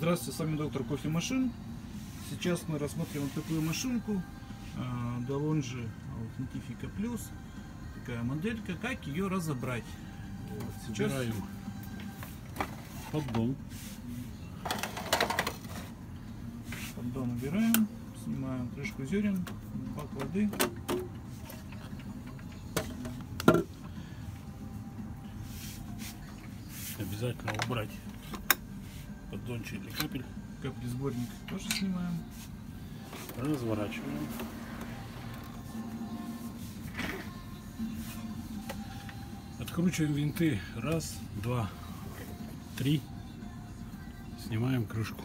Здравствуйте, с вами доктор Кофемашин. Сейчас мы рассмотрим вот такую машинку Delonghi Authentica Plus. Такая моделька. Как ее разобрать? Вот, сейчас убираем поддон. Поддон убираем, снимаем крышку зерен, бак воды. Обязательно убрать поддончик или капель. Капли сборник тоже снимаем. Разворачиваем. Откручиваем винты. Раз, два, три. Снимаем крышку.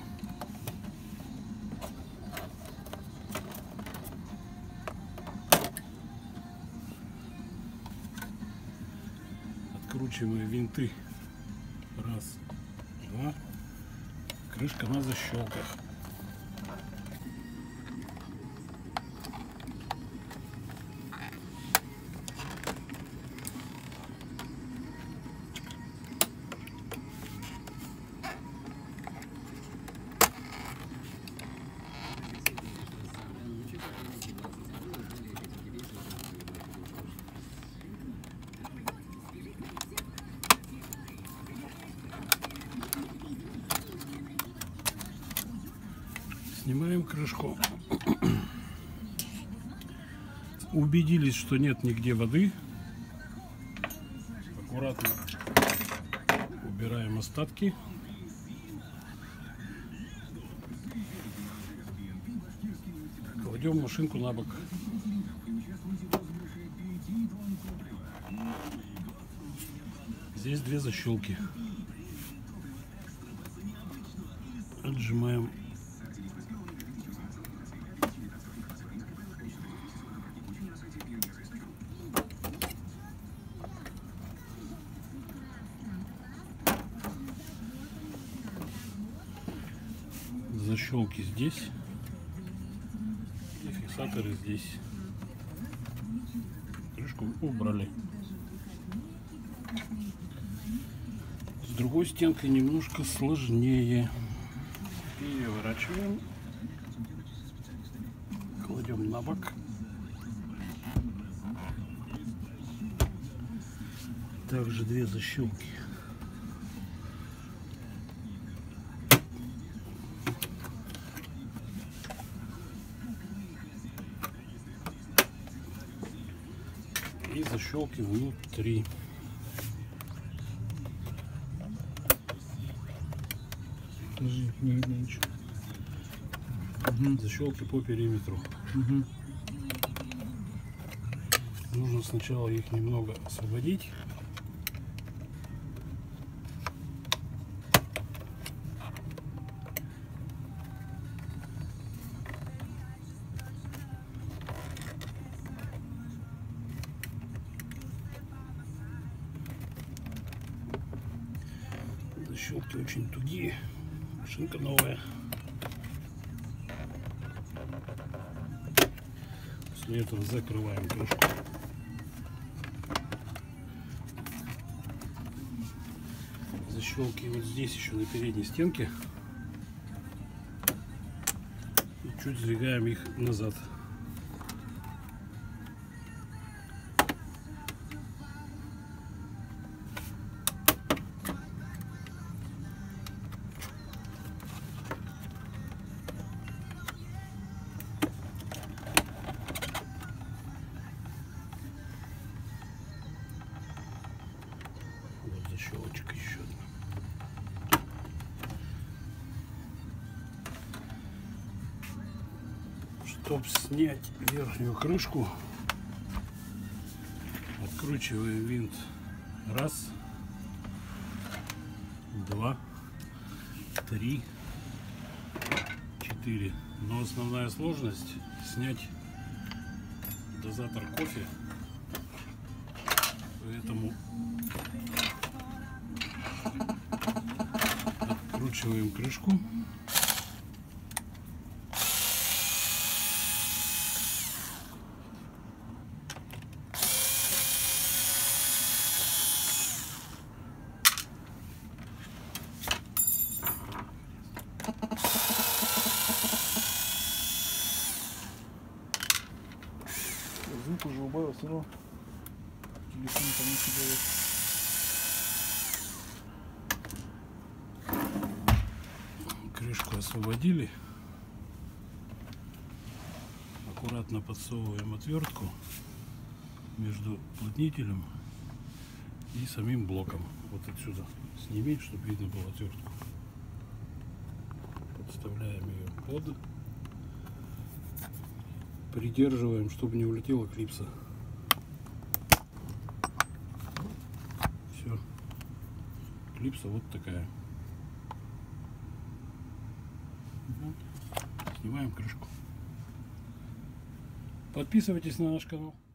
Откручиваем винты. Раз, два. Крышка на защелках. Снимаем крышку. Убедились, что нет нигде воды. Аккуратно убираем остатки. Кладем машинку на бок. Здесь две защелки. Отжимаем. Защелки здесь и фиксаторы здесь. Крышку убрали. С другой стенкой немножко сложнее. Переворачиваем, кладем на бок. Также две защелки. И защелки внутри. не видно ничего. Защелки по периметру. Нужно сначала их немного освободить. Защелки очень тугие. Машинка новая. После этого закрываем крышку. Защелки вот здесь еще на передней стенке. И чуть сдвигаем их назад. Щелочка еще одна. Чтобы снять верхнюю крышку, откручиваем винт. Раз, два, три, четыре. Но основная сложность снять дозатор кофе. Поэтому откручиваем крышку. повезло. Телефон там не делает. Крышку освободили. Аккуратно подсовываем отвертку между уплотнителем и самим блоком. Вот отсюда сними, чтобы видно было отвертку. Подставляем ее под. Придерживаем, чтобы не улетела клипса. Все. Клипса вот такая. Снимаем крышку. Подписывайтесь на наш канал.